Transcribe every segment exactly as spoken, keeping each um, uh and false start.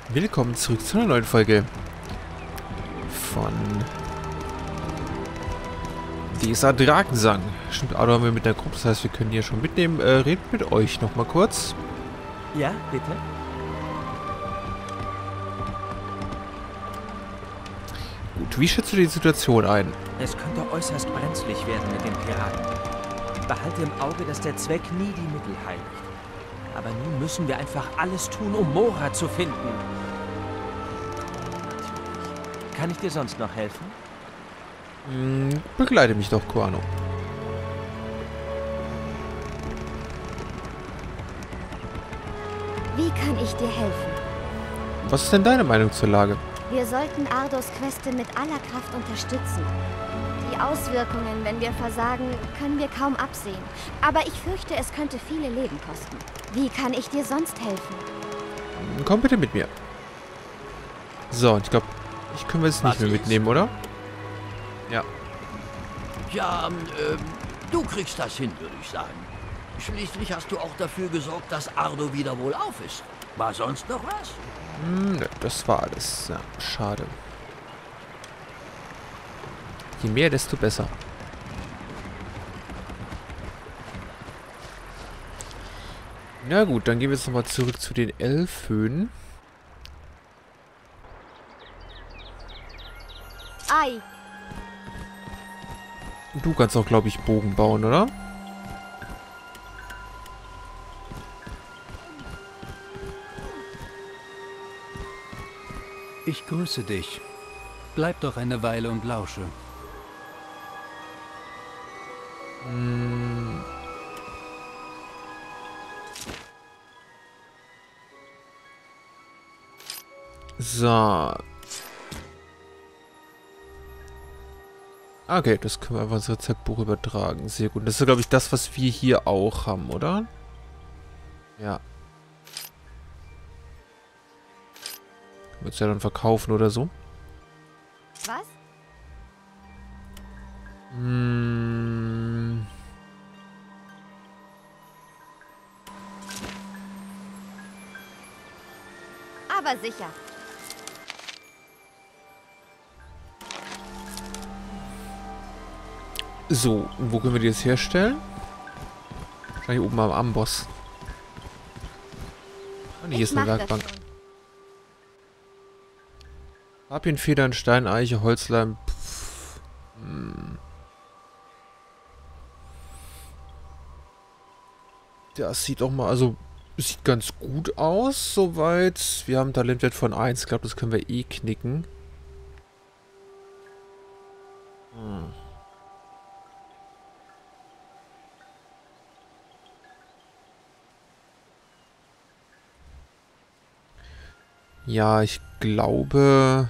Willkommen zurück zu einer neuen Folge von dieser Drakensang. Stimmt, Ardo haben wir mit der Gruppe, das heißt, wir können hier schon mitnehmen. Äh, redet mit euch nochmal kurz. Ja, bitte? Gut, wie schätzt du die Situation ein? Es könnte äußerst brenzlig werden mit den Piraten. Behalte im Auge, dass der Zweck nie die Mittel heiligt. Aber nun müssen wir einfach alles tun, um Mora zu finden. Kann ich dir sonst noch helfen? Hm, begleite mich doch, Koano. Wie kann ich dir helfen? Was ist denn deine Meinung zur Lage? Wir sollten Ardos Queste mit aller Kraft unterstützen. Die Auswirkungen, wenn wir versagen, können wir kaum absehen. Aber ich fürchte, es könnte viele Leben kosten. Wie kann ich dir sonst helfen? Komm bitte mit mir. So, und ich glaube, ich können wir es nicht mehr mitnehmen, oder? Ja. Ja, ähm, du kriegst das hin, würde ich sagen. Schließlich hast du auch dafür gesorgt, dass Ardo wieder wohlauf ist. War sonst noch was? Hm, ne, das war alles. Ja, schade. Je mehr, desto besser. Na gut, dann gehen wir jetzt nochmal zurück zu den Elfen. Ei, Du kannst auch, glaube ich, Bogen bauen, oder? Ich grüße dich. Bleib doch eine Weile und lausche. Hm. So. Okay, das können wir einfach ins Rezeptbuch übertragen. Sehr gut. Das ist, glaube ich, das, was wir hier auch haben, oder? Ja. Können wir es ja dann verkaufen oder so. was? Hm. Aber sicher. So, und wo können wir die jetzt herstellen? Wahrscheinlich oben am Amboss. Ah, nee, hier Ich ist eine mach das Werkbank. schon. Papienfedern, Stein, Eiche, Holzleim. Pff. Hm. Das sieht auch mal, also sieht ganz gut aus, soweit. Wir haben einen Talentwert von eins. Ich glaube, das können wir eh knicken. Hm. Ja, ich glaube...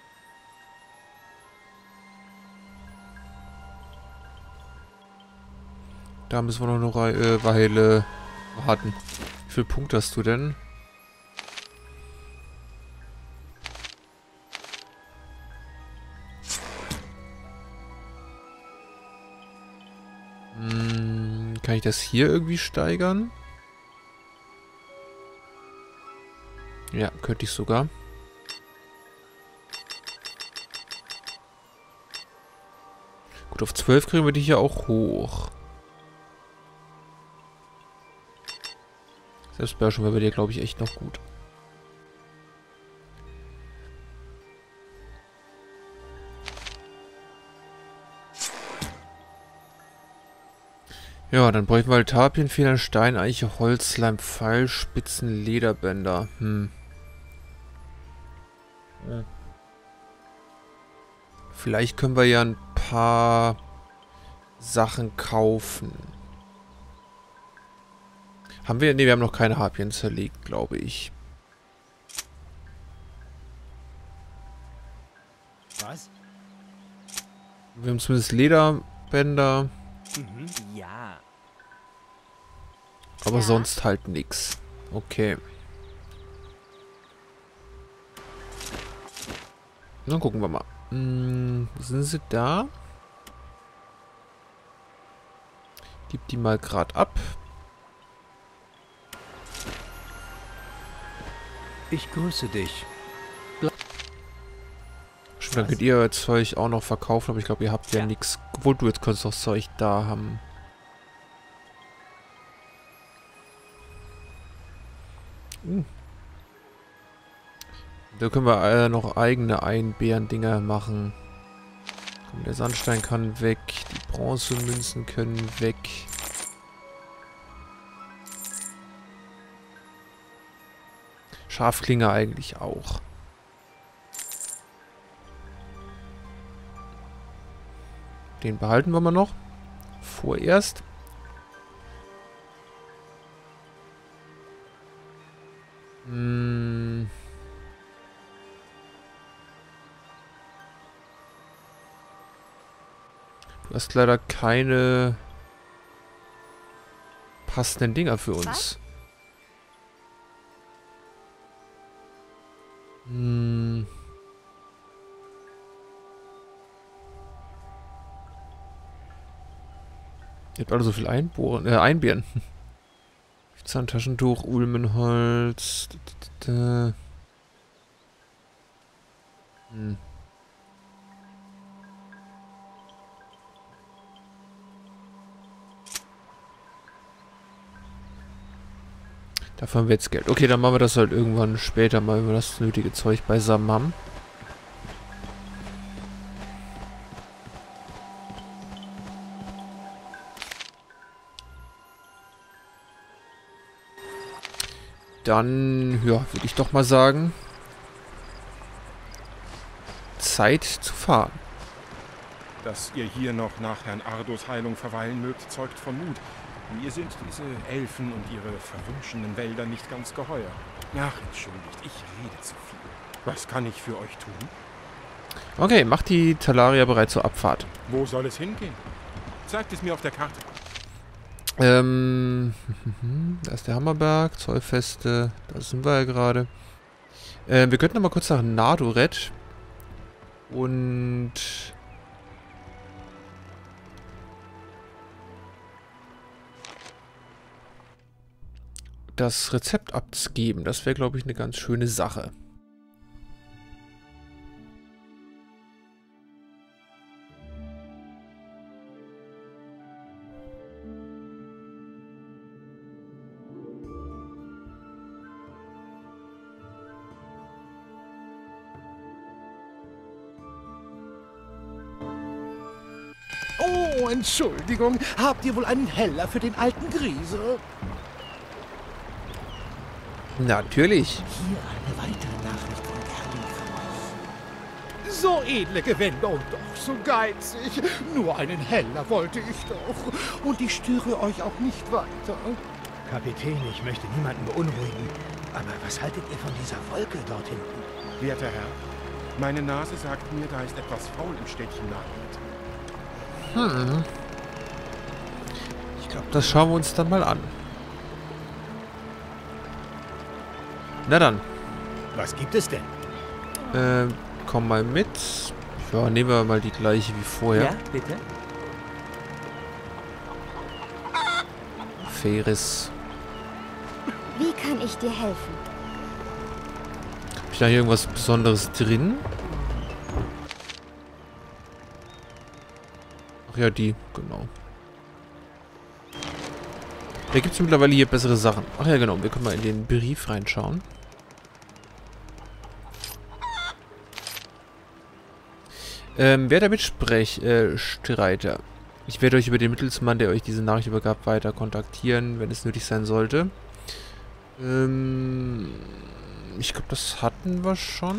Da müssen wir noch eine Rei äh, Weile warten. Wie viele Punkte hast du denn? Hm, kann ich das hier irgendwie steigern? Ja, könnte ich sogar. Gut, auf zwölf kriegen wir die hier auch hoch. Selbst Bärschen wäre bei dir, glaube ich, echt noch gut. Ja, dann bräuchten wir halt Tapienfedern, Stein, Eiche, Holzleim, Pfeil, Spitzen, Lederbänder. Hm. Ja. Vielleicht können wir ja ein paar Sachen kaufen. Haben wir? Ne, wir haben noch keine Harpien zerlegt, glaube ich. Was? Wir haben zumindest Lederbänder, Mhm. Ja. aber Ja. sonst halt nix. Okay. Dann gucken wir mal. Hm, sind sie da? Gib die mal gerade ab. Ich grüße dich. Stimmt, dann könnt ihr euer Zeug auch noch verkaufen, aber ich glaube, ihr habt ja, ja nichts. Obwohl, du jetzt kannst doch Zeug da haben. Uh. Da können wir äh, noch eigene Einbeeren-Dinger machen. Der Sandstein kann weg. Die Bronzemünzen können weg. Schafklinge eigentlich auch. Den behalten wir mal noch. Vorerst. Hm. Du hast leider keine passenden Dinger für uns. Was? Hm. Ihr habt alle so viel Einbohren, äh, Einbeeren. Zahntaschentuch, Ulmenholz. Hm. Dafür haben wir jetzt Geld. Okay, dann machen wir das halt irgendwann später mal, wenn wir das nötige Zeug beisammen haben. Dann, ja, würde ich doch mal sagen, Zeit zu fahren. Dass ihr hier noch nach Herrn Ardos Heilung verweilen mögt, zeugt von Mut. Mir sind diese Elfen und ihre verwunschenen Wälder nicht ganz geheuer. Ach, entschuldigt, ich rede zu viel. Was kann ich für euch tun? Okay, macht die Talaria bereit zur Abfahrt. Wo soll es hingehen? Zeigt es mir auf der Karte. Ähm, da ist der Hammerberg, Zollfeste, da sind wir ja gerade. Äh, wir könnten noch mal kurz nach Nadoret und das Rezept abgeben. Das wäre, glaube ich, eine ganz schöne Sache. Oh, Entschuldigung. Habt ihr wohl einen Heller für den alten Griese? Natürlich. Hier eine weitere Nachricht von Kerlin für euch. So edle Gewänder und doch so geizig. Nur einen Heller wollte ich doch. Und ich störe euch auch nicht weiter. Kapitän, ich möchte niemanden beunruhigen. Aber was haltet ihr von dieser Wolke dort hinten? Werter Herr, meine Nase sagt mir, da ist etwas faul im Städtchen Nadoret. Hm. Ich glaube, das schauen wir uns dann mal an. Na dann. Was gibt es denn? Ähm, komm mal mit. Ja, nehmen wir mal die gleiche wie vorher. Ja, bitte? Ferris. Wie kann ich dir helfen? Hab ich da hier irgendwas Besonderes drin? Ach ja, die, genau. Da gibt es mittlerweile hier bessere Sachen. Ach ja, genau. Wir können mal in den Brief reinschauen. Ähm, wer da mitspricht, äh, Streiter. Ich werde euch über den Mittelsmann, der euch diese Nachricht übergab, weiter kontaktieren, wenn es nötig sein sollte. Ähm, ich glaube, das hatten wir schon.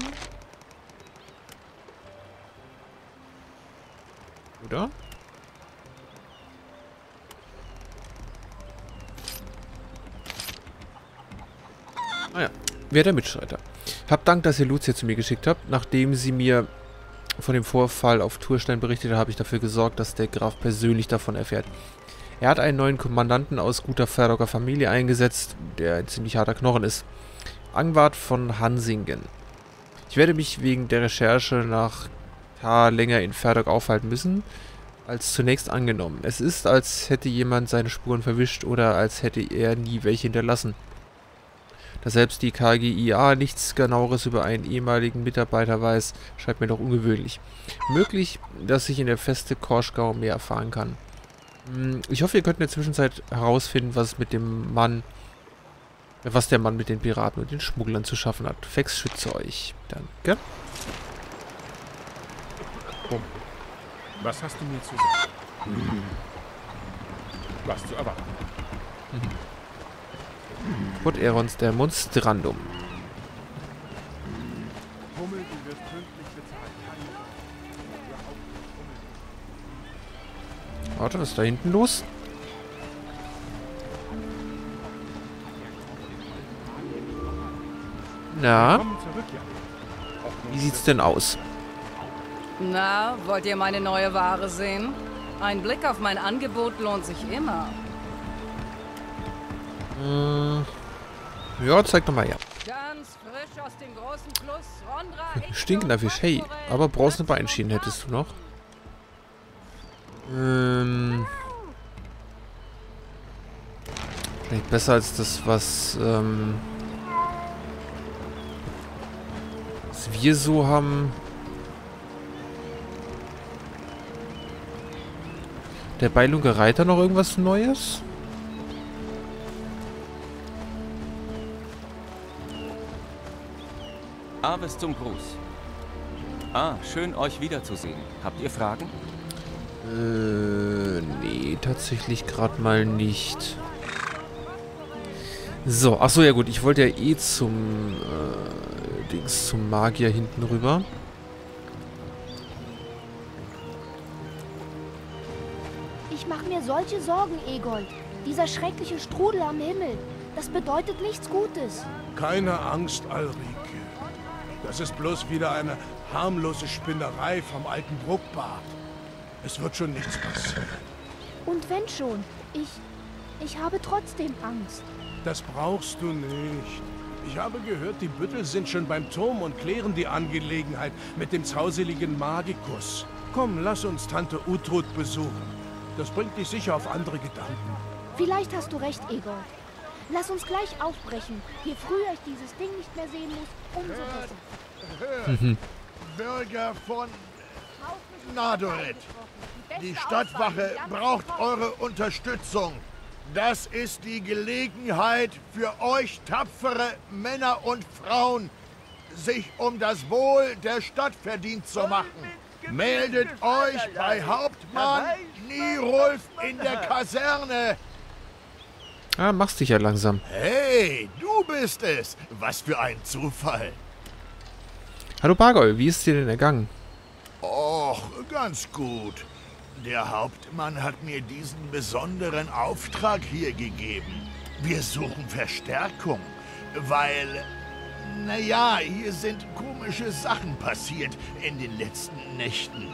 Oder? Ah ja, wer der Mitstreiter. Habt Dank, dass ihr Lucia zu mir geschickt habt. Nachdem sie mir von dem Vorfall auf Turstein berichtete, habe ich dafür gesorgt, dass der Graf persönlich davon erfährt. Er hat einen neuen Kommandanten aus guter Ferdocker Familie eingesetzt, der ein ziemlich harter Knochen ist. Angwart von Hansingen. Ich werde mich wegen der Recherche nach K länger in Ferdok aufhalten müssen, als zunächst angenommen. Es ist, als hätte jemand seine Spuren verwischt oder als hätte er nie welche hinterlassen. Da selbst die K G I A nichts genaueres über einen ehemaligen Mitarbeiter weiß, scheint mir doch ungewöhnlich. Möglich, dass ich in der Feste Korschgau mehr erfahren kann. Ich hoffe, ihr könnt in der Zwischenzeit herausfinden, was mit dem Mann, was der Mann mit den Piraten und den Schmugglern zu schaffen hat. Fex schütze euch. Danke. Bumm. Was hast du mir zu sagen? Mhm. Was zu erwarten. Mhm. Und Erons Demonstrandum. Hummel, du wirst pünktlich bezahlt. Warte, was ist da hinten los? Na? Wie sieht's denn aus? Na, wollt ihr meine neue Ware sehen? Ein Blick auf mein Angebot lohnt sich immer. Hm. Ja, zeig doch mal her. Ganz frisch aus dem großen Fluss Rondra. Stinkender Fisch, hey, aber bronzene Beinschienen hättest du noch. Ähm. Vielleicht besser als das, was, ähm, was wir so haben. Der Beilunge Reiter noch irgendwas Neues? Aves zum Gruß. Ah, schön euch wiederzusehen. Habt ihr Fragen? Äh, nee, tatsächlich gerade mal nicht. So, achso, ja gut, ich wollte ja eh zum, äh, Dings, zum Magier hinten rüber. Ich mache mir solche Sorgen, Egold. Dieser schreckliche Strudel am Himmel, das bedeutet nichts Gutes. Keine Angst, Alrike. Das ist bloß wieder eine harmlose Spinnerei vom alten Bruckbart. Es wird schon nichts passieren. Und wenn schon, ich... ich habe trotzdem Angst. Das brauchst du nicht. Ich habe gehört, die Büttel sind schon beim Turm und klären die Angelegenheit mit dem zauseligen Magikus. Komm, lass uns Tante Utrud besuchen. Das bringt dich sicher auf andere Gedanken. Vielleicht hast du recht, Egold. Lass uns gleich aufbrechen. Je früher ich dieses Ding nicht mehr sehen muss, umso besser. Hört, hört. Bürger von Nadoret. Die Stadtwache braucht eure Unterstützung. Das ist die Gelegenheit für euch tapfere Männer und Frauen, sich um das Wohl der Stadt verdient zu machen. Meldet euch bei Hauptmann Nirulf in der Kaserne. Ah, machst dich ja langsam. Hey, du bist es. Was für ein Zufall. Hallo Bargol, wie ist dir denn ergangen? Och, ganz gut. Der Hauptmann hat mir diesen besonderen Auftrag hier gegeben. Wir suchen Verstärkung, weil, naja, hier sind komische Sachen passiert in den letzten Nächten.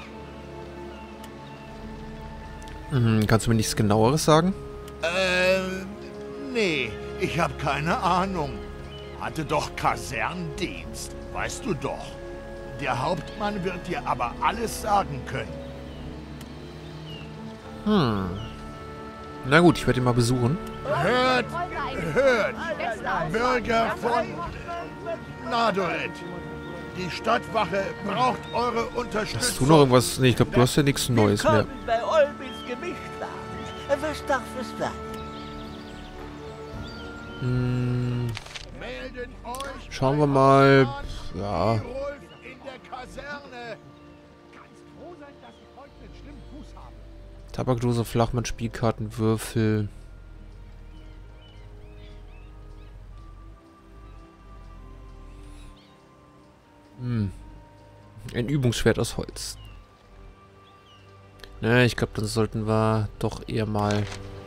Mhm, kannst du mir nichts Genaueres sagen? Ähm, nee, ich habe keine Ahnung. Hatte doch Kasernendienst, weißt du doch. Der Hauptmann wird dir aber alles sagen können. Hm. Na gut, ich werde ihn mal besuchen. Hört, hört, Bürger von Nadoret. Die Stadtwache braucht eure Unterstützung. Hast du noch irgendwas? Nee, ich glaube, du hast ja nichts Neues mehr. Bei Olbins Gemischtwagen. Was darf es sein? Hm. Schauen wir mal. Ja. Tabakdose, Flachmann, Spielkarten, Würfel. Hm. Ein Übungsschwert aus Holz. Na, ich glaube, dann sollten wir doch eher mal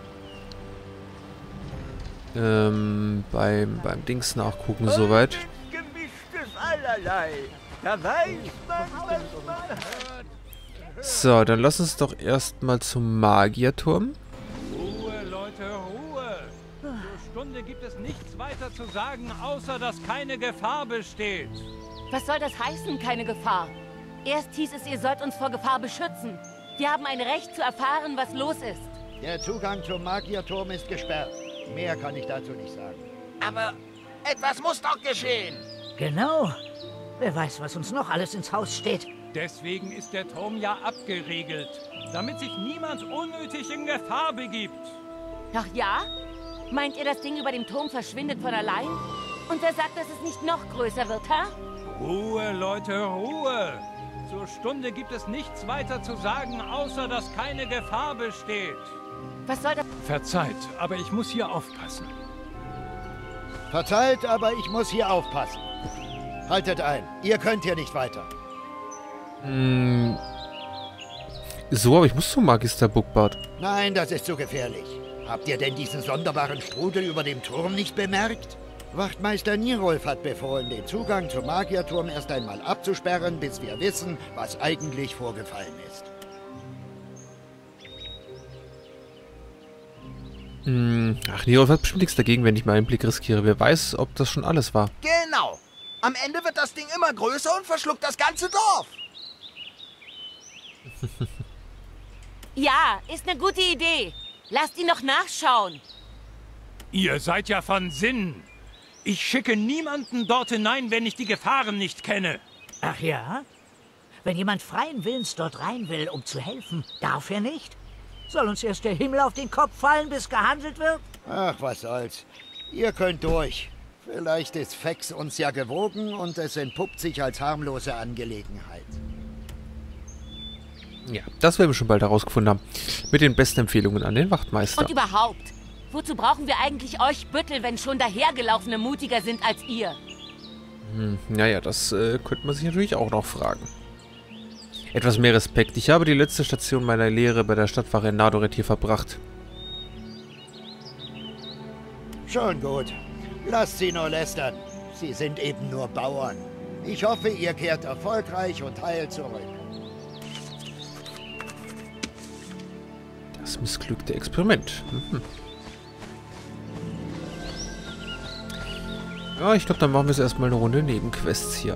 ähm, beim, beim Dings nachgucken, soweit. Gemischtes allerlei. Da weiß man, was man hat. So, dann lass uns doch erstmal zum Magierturm. Ruhe, Leute, Ruhe! Zur Stunde gibt es nichts weiter zu sagen, außer dass keine Gefahr besteht. Was soll das heißen, keine Gefahr? Erst hieß es, ihr sollt uns vor Gefahr beschützen. Wir haben ein Recht zu erfahren, was los ist. Der Zugang zum Magierturm ist gesperrt. Mehr kann ich dazu nicht sagen. Aber Etwas muss doch geschehen. Genau. Wer weiß, was uns noch alles ins Haus steht. Deswegen ist der Turm ja abgeriegelt, damit sich niemand unnötig in Gefahr begibt. Ach ja? Meint ihr, das Ding über dem Turm verschwindet von allein? Und wer sagt, dass es nicht noch größer wird, ha? Ruhe, Leute, Ruhe! Zur Stunde gibt es nichts weiter zu sagen, außer dass keine Gefahr besteht. Was soll das? Verzeiht, aber ich muss hier aufpassen. Verzeiht, aber ich muss hier aufpassen. Haltet ein, ihr könnt hier nicht weiter. Hm. So, aber ich muss zum Magister Buckbart. Nein, das ist zu gefährlich. Habt ihr denn diesen sonderbaren Strudel über dem Turm nicht bemerkt? Wachtmeister Nirolf hat befohlen, den Zugang zum Magierturm erst einmal abzusperren, bis wir wissen, was eigentlich vorgefallen ist. Hm. Ach, Nirolf hat bestimmt nichts dagegen, wenn ich mal einen Blick riskiere. Wer weiß, ob das schon alles war. Genau. Am Ende wird das Ding immer größer und verschluckt das ganze Dorf. Ja, ist eine gute Idee. Lasst ihn noch nachschauen. Ihr seid ja von Sinn. Ich schicke niemanden dort hinein, wenn ich die Gefahren nicht kenne. Ach ja? Wenn jemand freien Willens dort rein will, um zu helfen, darf er nicht? Soll uns erst der Himmel auf den Kopf fallen, bis gehandelt wird? Ach, was soll's. Ihr könnt durch. Vielleicht ist Fex uns ja gewogen und es entpuppt sich als harmlose Angelegenheit. Ja, das werden wir schon bald herausgefunden haben. Mit den besten Empfehlungen an den Wachtmeister. Und überhaupt, wozu brauchen wir eigentlich euch Büttel, wenn schon dahergelaufene mutiger sind als ihr? Hm, naja, das äh, könnte man sich natürlich auch noch fragen. Etwas mehr Respekt. Ich habe die letzte Station meiner Lehre bei der Stadtwache in Nadoret hier verbracht. Schon gut. Lasst sie nur lästern. Sie sind eben nur Bauern. Ich hoffe, ihr kehrt erfolgreich und heil zurück. Das missglückte Experiment. Mhm. Ja, ich glaube, dann machen wir jetzt erstmal eine Runde Nebenquests hier.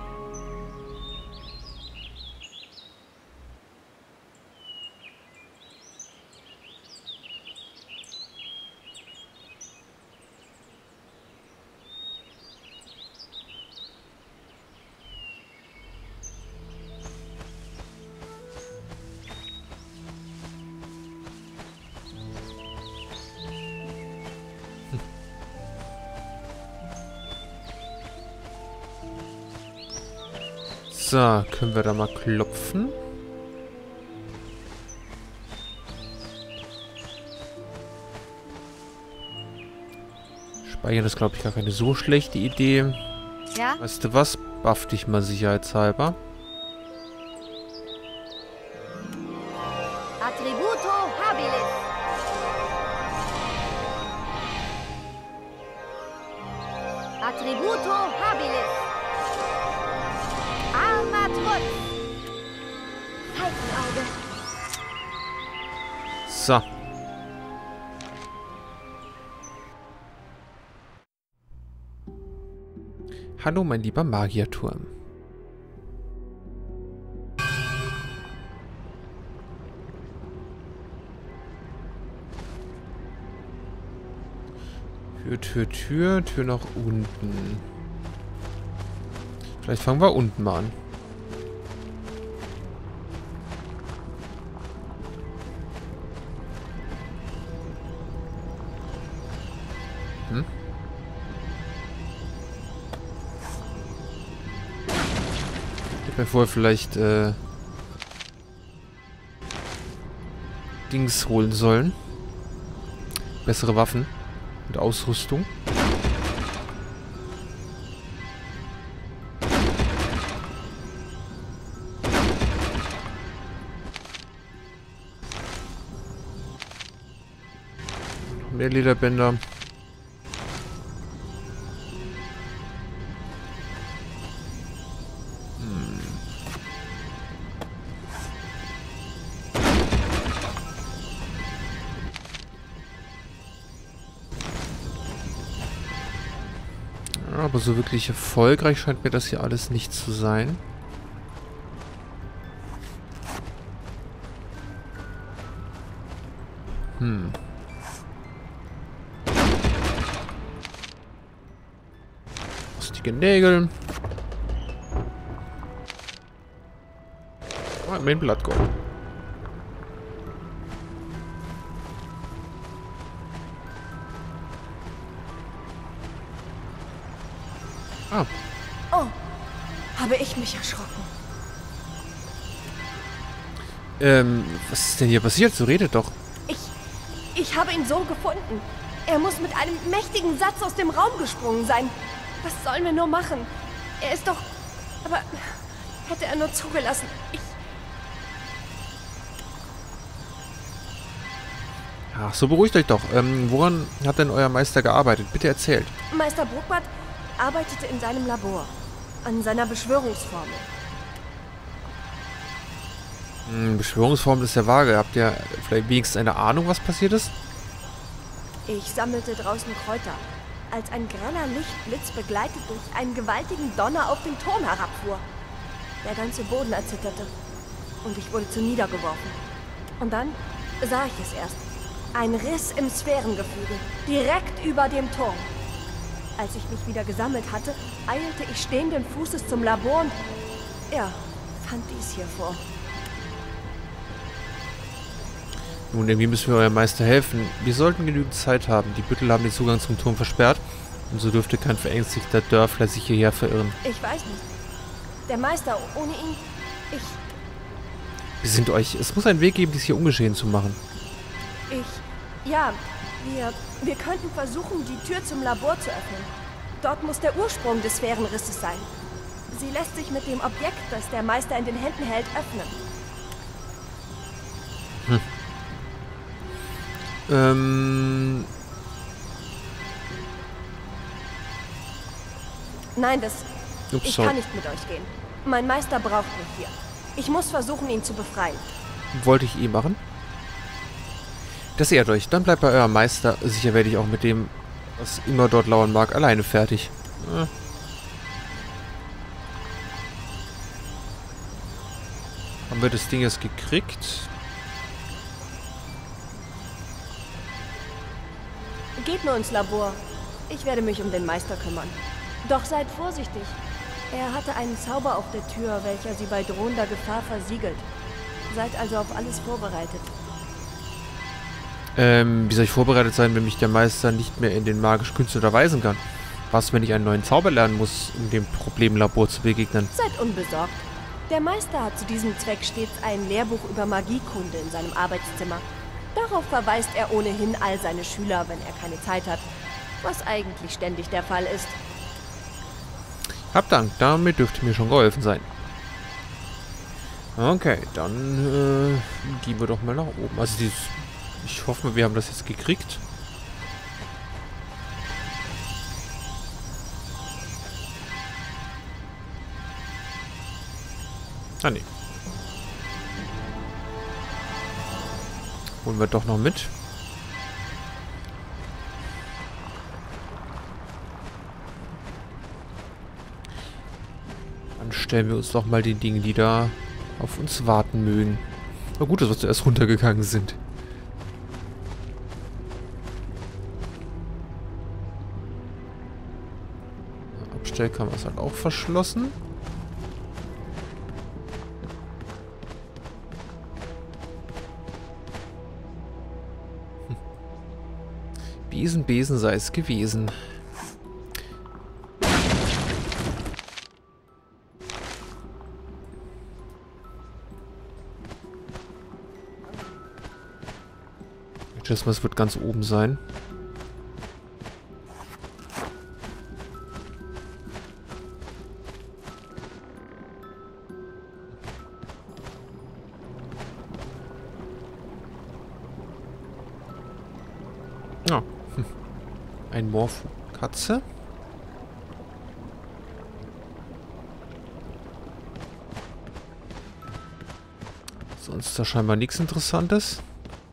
So, können wir da mal klopfen? Speichern ist, glaube ich, gar keine so schlechte Idee. Ja? Weißt du was? Buff dich mal sicherheitshalber. Attributo habilis. Attributo habilis. Armatrut. Falkenauge. So. Hallo, mein lieber Magierturm. Tür, Tür, Tür, Tür nach unten. Vielleicht fangen wir unten mal an. Hm? Ich hätte mir vorher vielleicht äh, Dings holen sollen. Bessere Waffen und Ausrüstung. Mehr Lederbänder. Aber so wirklich erfolgreich scheint mir das hier alles nicht zu sein. Hm. dicke Nägel. Ah, mein Blattgold. Ah. Oh, habe ich mich erschrocken. Ähm, was ist denn hier passiert? So redet doch. Ich, ich habe ihn so gefunden. Er muss mit einem mächtigen Satz aus dem Raum gesprungen sein. Was sollen wir nur machen? Er ist doch... Aber hätte er nur zugelassen. Ich... Ach, so beruhigt euch doch. Ähm, woran hat denn euer Meister gearbeitet? Bitte erzählt. Meister Bruckbart arbeitete in seinem Labor. An seiner Beschwörungsformel. Hm, Beschwörungsformel ist ja vage. Habt ihr vielleicht wenigstens eine Ahnung, was passiert ist? Ich sammelte draußen Kräuter, als ein greller Lichtblitz begleitet durch einen gewaltigen Donner auf den Turm herabfuhr. Der ganze Boden erzitterte und ich wurde zu niedergeworfen. Und dann sah ich es erst. Ein Riss im Sphärengefüge, direkt über dem Turm. Als ich mich wieder gesammelt hatte, eilte ich stehenden Fußes zum Labor und, ja, fand dies hier vor. Nun, irgendwie müssen wir eurem Meister helfen. Wir sollten genügend Zeit haben. Die Büttel haben den Zugang zum Turm versperrt. Und so dürfte kein verängstigter Dörfler sich hierher verirren. Ich weiß nicht. Der Meister, ohne ihn, ich... Besinnt euch. Es muss einen Weg geben, dies hier ungeschehen zu machen. Ich... Ja, wir... Wir könnten versuchen, die Tür zum Labor zu öffnen. Dort muss der Ursprung des Sphärenrisses sein. Sie lässt sich mit dem Objekt, das der Meister in den Händen hält, öffnen. Hm. Ähm... Nein, das... Ups, ich sorry. kann nicht mit euch gehen. Mein Meister braucht mich hier. Ich muss versuchen, ihn zu befreien. Wollte ich eh machen. Das ehrt euch. Dann bleibt bei eurem Meister. Sicher werde ich auch mit dem, was immer dort lauern mag, alleine fertig. Ja. Haben wir das Ding jetzt gekriegt? Geht nur ins Labor. Ich werde mich um den Meister kümmern. Doch seid vorsichtig. Er hatte einen Zauber auf der Tür, welcher sie bei drohender Gefahr versiegelt. Seid also auf alles vorbereitet. Ähm, wie soll ich vorbereitet sein, wenn mich der Meister nicht mehr in den magischen Künsten unterweisen kann? Was, wenn ich einen neuen Zauber lernen muss, um dem Problemlabor zu begegnen? Seid unbesorgt. Der Meister hat zu diesem Zweck stets ein Lehrbuch über Magiekunde in seinem Arbeitszimmer. Darauf verweist er ohnehin all seine Schüler, wenn er keine Zeit hat. Was eigentlich ständig der Fall ist. Hab Dank, damit dürfte mir schon geholfen sein. Okay, dann äh, gehen wir doch mal nach oben. Also dieses... Ich hoffe, wir haben das jetzt gekriegt. Ah, nee. Holen wir doch noch mit. Dann stellen wir uns doch mal den Dingen, die da auf uns warten mögen. Na gut, dass wir zuerst runtergegangen sind. Abstellkammer ist halt auch verschlossen. Hm. Besen, Besen sei es gewesen. Ich schätze mal, es wird ganz oben sein. Oh. Hm. Ein Morpho-Katze. Sonst ist da scheinbar nichts Interessantes.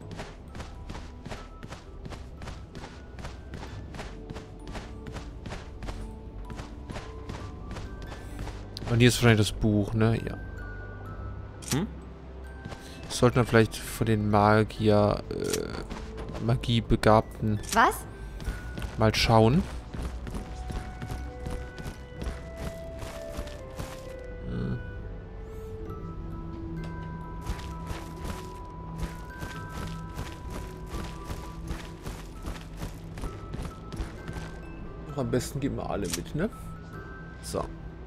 Und hier ist wahrscheinlich das Buch, ne? Ja. Hm? Sollten wir vielleicht von den Magier, äh, Magiebegabten Was? mal schauen. Doch, am besten geben wir alle mit, ne? So.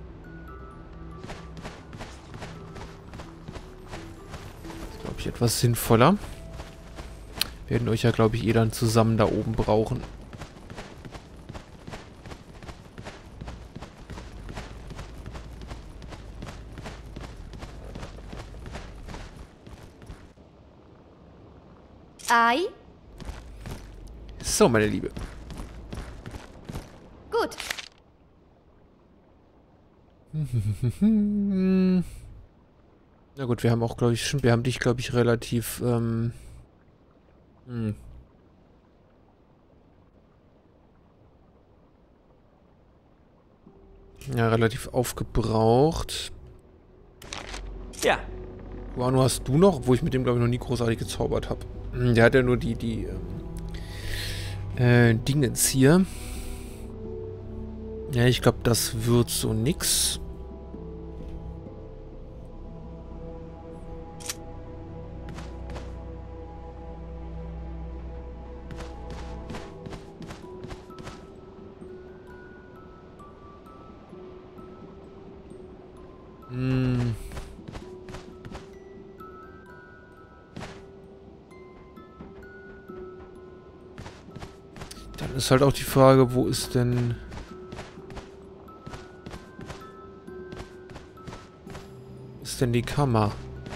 Glaube ich etwas sinnvoller. Werden euch ja, glaube ich, eh dann zusammen da oben brauchen. Ei? So, meine Liebe. Gut. Na gut, wir haben auch, glaube ich, schon, wir haben dich, glaube ich, relativ, ähm, hm. Ja, relativ aufgebraucht. Ja. Guano hast du noch, wo ich mit dem, glaube ich, noch nie großartig gezaubert habe. Der hat ja nur die, die, äh, Dingens hier. Ja, ich glaube, das wird so nix. Hm. Dann ist halt auch die Frage, wo ist denn... ist denn die Kammer?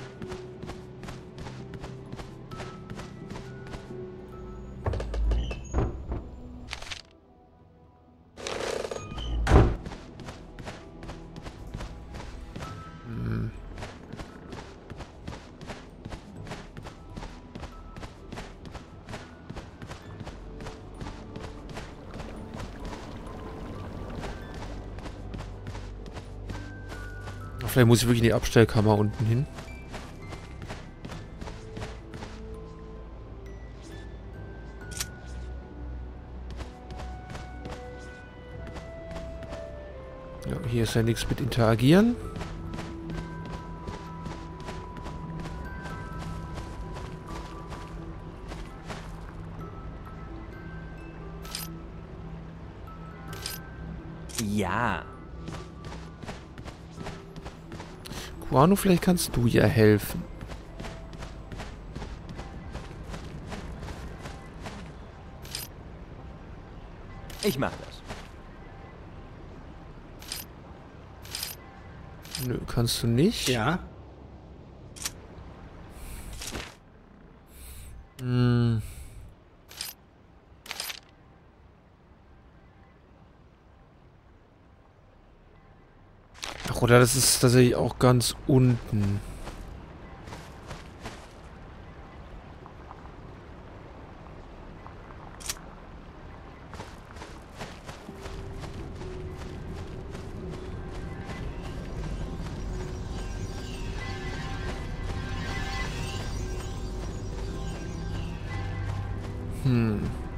Hm. Vielleicht muss ich wirklich in die Abstellkammer unten hin. Ja, hier ist ja nichts mit interagieren. Ja. Guano, vielleicht kannst du ja helfen. Ich mach das. Nö, kannst du nicht. Ja. Hm. Ach, oder das ist tatsächlich auch ganz unten. Hm.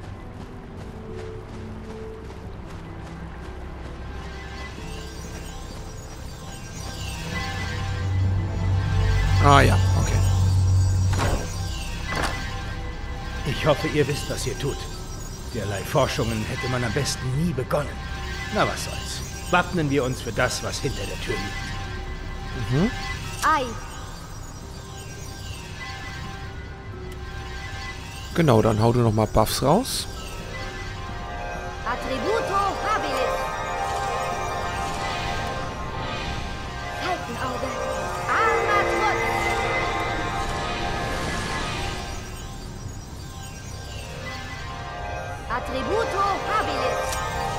Ah ja, okay. Ich hoffe, ihr wisst, was ihr tut. Derlei Forschungen hätte man am besten nie begonnen. Na, was soll's. Wappnen wir uns für das, was hinter der Tür liegt. Mhm. Ei. Genau, dann hau du noch mal Buffs raus. Attributo habilis. Falkenauge. Armatrut. Attributo habilis.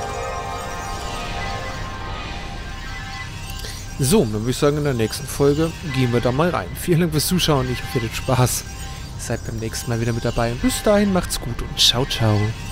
So, dann würde ich sagen, in der nächsten Folge gehen wir da mal rein. Vielen Dank fürs Zuschauen. Ich hoffe, ihr hattet Spaß. Seid beim nächsten Mal wieder mit dabei. Und bis dahin macht's gut und ciao, ciao.